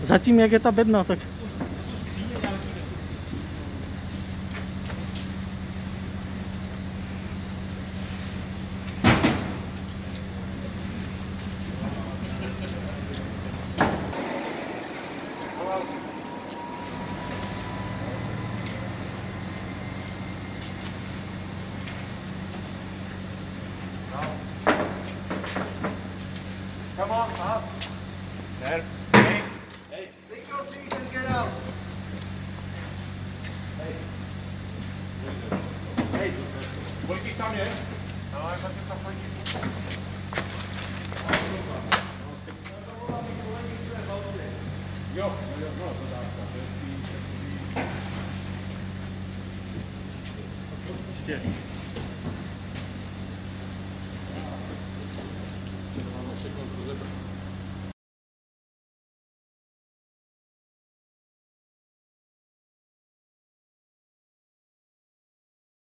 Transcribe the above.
Zatím, jak je ta bedna, tak... Come on, fast. There. Hey. Hey. Take your seat and get out. Hey. Hey. Kolik jich tam je? No, jak tam kolik jich? Jo, no, to dá. Ještě.